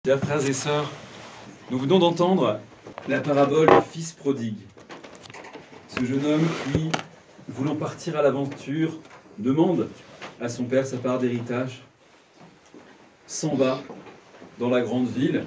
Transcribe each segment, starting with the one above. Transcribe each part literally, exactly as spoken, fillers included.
Chers frères et sœurs, nous venons d'entendre la parabole du fils prodigue. Ce jeune homme qui, voulant partir à l'aventure, demande à son père sa part d'héritage, s'en va dans la grande ville,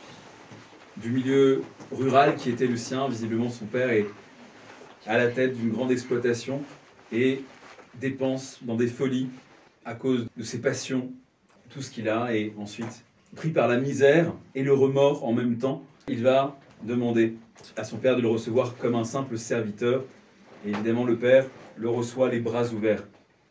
du milieu rural qui était le sien. Visiblement, son père est à la tête d'une grande exploitation et dépense dans des folies à cause de ses passions, tout ce qu'il a, et ensuite, pris par la misère et le remords en même temps, il va demander à son père de le recevoir comme un simple serviteur. Et évidemment, le père le reçoit les bras ouverts.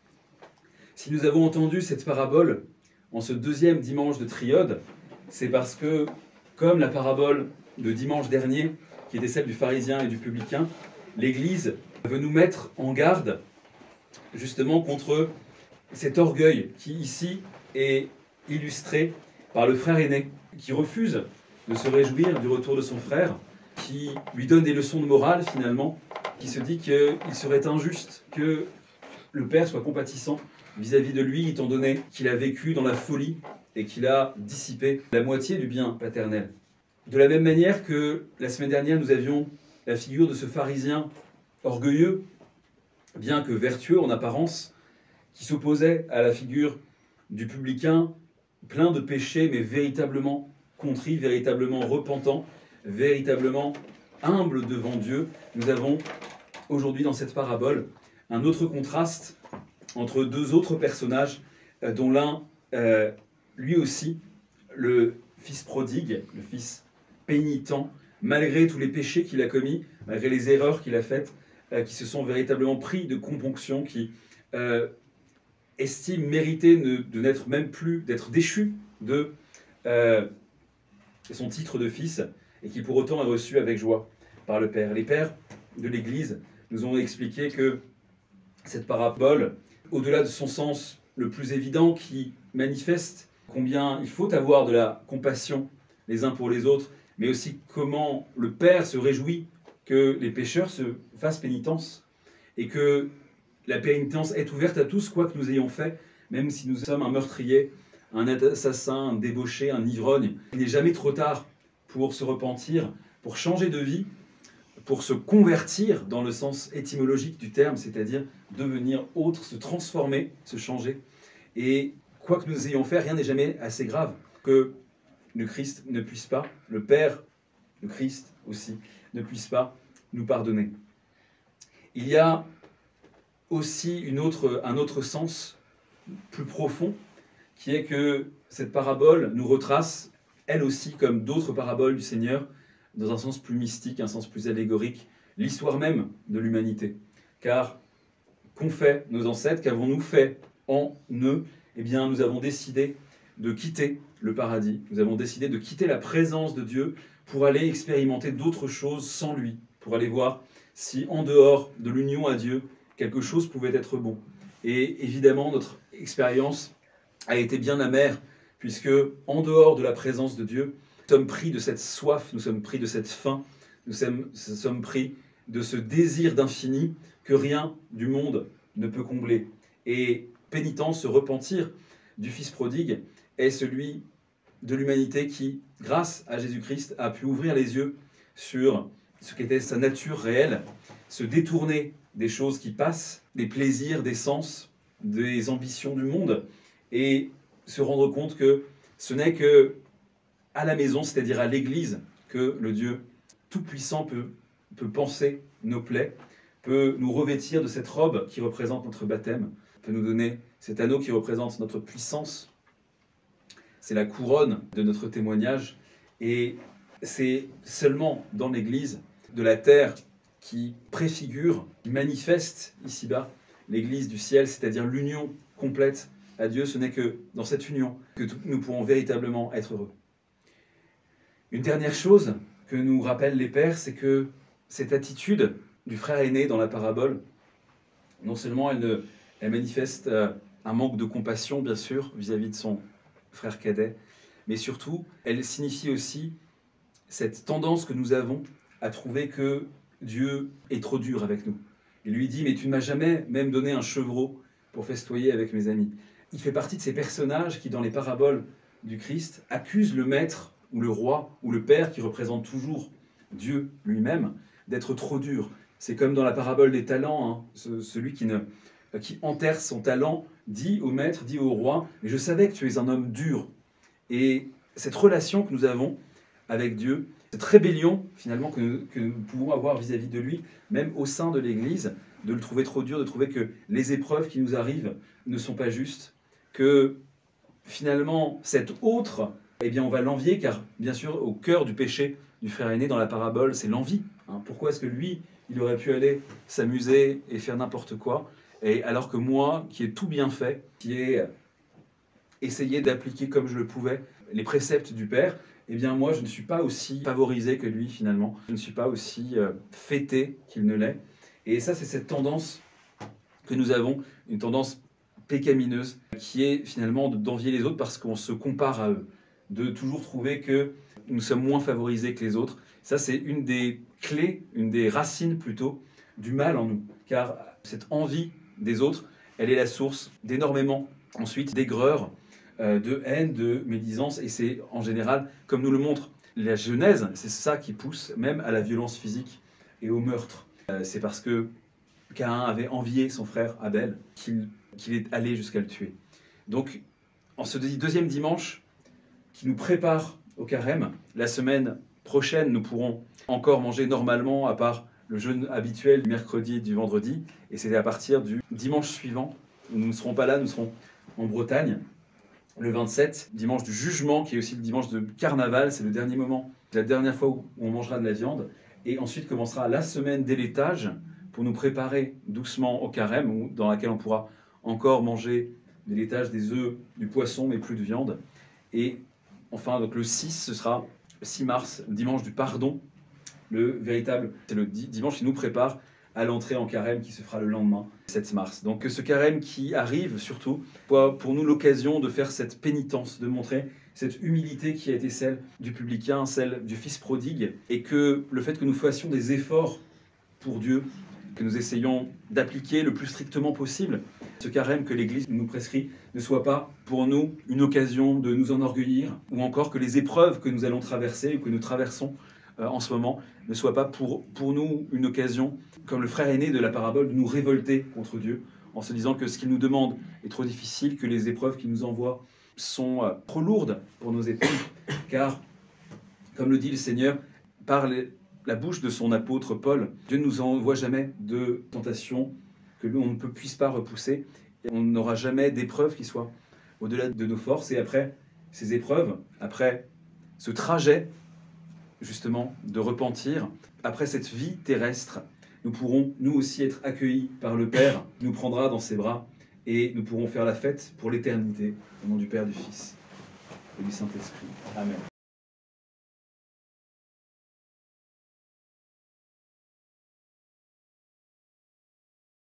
Si nous avons entendu cette parabole en ce deuxième dimanche de Triode, c'est parce que, comme la parabole de dimanche dernier, qui était celle du pharisien et du publicain, l'Église veut nous mettre en garde justement contre cet orgueil qui ici est illustré par le frère aîné, qui refuse de se réjouir du retour de son frère, qui lui donne des leçons de morale finalement, qui se dit qu'il serait injuste que le père soit compatissant vis-à-vis de lui, étant donné qu'il a vécu dans la folie et qu'il a dissipé la moitié du bien paternel. De la même manière que la semaine dernière, nous avions la figure de ce pharisien orgueilleux, bien que vertueux en apparence, qui s'opposait à la figure du publicain, plein de péchés, mais véritablement contrit, véritablement repentant, véritablement humble devant Dieu. Nous avons aujourd'hui dans cette parabole un autre contraste entre deux autres personnages, euh, dont l'un, euh, lui aussi, le fils prodigue, le fils pénitent, malgré tous les péchés qu'il a commis, malgré les erreurs qu'il a faites, euh, qui se sont véritablement pris de componction, qui euh, estime mériter de, de n'être même plus, d'être déchu de euh, son titre de fils, et qui pour autant est reçu avec joie par le Père. Les pères de l'Église nous ont expliqué que cette parabole, au-delà de son sens le plus évident, qui manifeste combien il faut avoir de la compassion les uns pour les autres, mais aussi comment le Père se réjouit que les pécheurs se fassent pénitence, et que la pénitence est ouverte à tous, quoi que nous ayons fait, même si nous sommes un meurtrier, un assassin, un débauché, un ivrogne. Il n'est jamais trop tard pour se repentir, pour changer de vie, pour se convertir dans le sens étymologique du terme, c'est-à-dire devenir autre, se transformer, se changer. Et quoi que nous ayons fait, rien n'est jamais assez grave que le Christ ne puisse pas, le Père, le Christ aussi, ne puisse pas nous pardonner. Il y a aussi une autre, un autre sens plus profond, qui est que cette parabole nous retrace, elle aussi, comme d'autres paraboles du Seigneur, dans un sens plus mystique, un sens plus allégorique, l'histoire même de l'humanité. Car qu'ont fait nos ancêtres, qu'avons-nous fait en eux? Eh bien, nous avons décidé de quitter le paradis, nous avons décidé de quitter la présence de Dieu pour aller expérimenter d'autres choses sans lui, pour aller voir si, en dehors de l'union à Dieu, quelque chose pouvait être bon. Et évidemment, notre expérience a été bien amère, puisque, en dehors de la présence de Dieu, nous sommes pris de cette soif, nous sommes pris de cette faim, nous sommes, nous sommes pris de ce désir d'infini que rien du monde ne peut combler. Et pénitence, se repentir du Fils prodigue, est celui de l'humanité qui, grâce à Jésus-Christ, a pu ouvrir les yeux sur ce qu'était sa nature réelle, se détourner des choses qui passent, des plaisirs, des sens, des ambitions du monde, et se rendre compte que ce n'est que à la maison, c'est-à-dire à l'Église, que le Dieu Tout-Puissant peut, peut penser nos plaies, peut nous revêtir de cette robe qui représente notre baptême, peut nous donner cet anneau qui représente notre puissance. C'est la couronne de notre témoignage, et c'est seulement dans l'Église de la terre qui préfigure, qui manifeste ici-bas l'Église du ciel, c'est-à-dire l'union complète à Dieu. Ce n'est que dans cette union que nous pourrons véritablement être heureux. Une dernière chose que nous rappellent les pères, c'est que cette attitude du frère aîné dans la parabole, non seulement elle, ne, elle manifeste un manque de compassion, bien sûr, vis-à-vis de son frère cadet, mais surtout, elle signifie aussi cette tendance que nous avons à trouver que Dieu est trop dur avec nous. Il lui dit « Mais tu ne m'as jamais même donné un chevreau pour festoyer avec mes amis. » Il fait partie de ces personnages qui, dans les paraboles, du Christ accusent le maître ou le roi ou le père qui représente toujours Dieu lui-même d'être trop dur. C'est comme dans la parabole des talents, hein, ce, celui qui, ne, qui enterre son talent dit au maître, dit au roi, mais je savais que tu es un homme dur. Et cette relation que nous avons avec Dieu, cette rébellion finalement que nous, que nous pouvons avoir vis-à-vis de lui, même au sein de l'Église, de le trouver trop dur, de trouver que les épreuves qui nous arrivent ne sont pas justes, que finalement cet autre, eh bien on va l'envier, car bien sûr au cœur du péché du frère aîné dans la parabole, c'est l'envie. Hein. Pourquoi est-ce que lui, il aurait pu aller s'amuser et faire n'importe quoi, et alors que moi, qui ai tout bien fait, qui ai essayé d'appliquer comme je le pouvais les préceptes du Père, eh bien moi je ne suis pas aussi favorisé que lui finalement, je ne suis pas aussi euh, fêté qu'il ne l'est. Et ça c'est cette tendance que nous avons, une tendance pécamineuse, qui est finalement d'envier les autres parce qu'on se compare à eux, de toujours trouver que nous sommes moins favorisés que les autres. Ça c'est une des clés, une des racines plutôt, du mal en nous, car cette envie des autres, elle est la source d'énormément ensuite d'aigreur, de haine, de médisance, et c'est en général, comme nous le montre la Genèse, c'est ça qui pousse même à la violence physique et au meurtre. C'est parce que Caïn avait envié son frère Abel qu'il qu'il est allé jusqu'à le tuer. Donc, en ce deuxième dimanche qui nous prépare au carême, la semaine prochaine, nous pourrons encore manger normalement, à part le jeûne habituel du mercredi et du vendredi, et c'est à partir du dimanche suivant, nous ne serons pas là, nous serons en Bretagne, le vingt-sept, dimanche du jugement, qui est aussi le dimanche de carnaval, c'est le dernier moment, c'est la dernière fois où on mangera de la viande, et ensuite commencera la semaine d'élaitage pour nous préparer doucement au carême, dans laquelle on pourra encore manger de l'élaitage, des œufs, du poisson, mais plus de viande. Et enfin, donc le six, ce sera le six mars, dimanche du pardon, le véritable, c'est le dimanche qui nous prépare à l'entrée en carême qui se fera le lendemain, sept mars. Donc ce carême qui arrive surtout, pour nous l'occasion de faire cette pénitence, de montrer cette humilité qui a été celle du publicain, celle du fils prodigue, et que le fait que nous fassions des efforts pour Dieu, que nous essayons d'appliquer le plus strictement possible, ce carême que l'Église nous prescrit ne soit pas pour nous une occasion de nous enorgueillir, ou encore que les épreuves que nous allons traverser ou que nous traversons euh, en ce moment ne soient pas pour, pour nous une occasion, comme le frère aîné de la parabole, de nous révolter contre Dieu, en se disant que ce qu'il nous demande est trop difficile, que les épreuves qu'il nous envoie sont euh, trop lourdes pour nos épaules, car, comme le dit le Seigneur, par les la bouche de son apôtre Paul, Dieu ne nous envoie jamais de tentation que l'on ne peut, puisse pas repousser. Et on n'aura jamais d'épreuves qui soient au-delà de nos forces. Et après ces épreuves, après ce trajet, justement, de repentir, après cette vie terrestre, nous pourrons, nous aussi, être accueillis par le Père, qui nous prendra dans ses bras, et nous pourrons faire la fête pour l'éternité, au nom du Père, du Fils et du Saint-Esprit. Amen.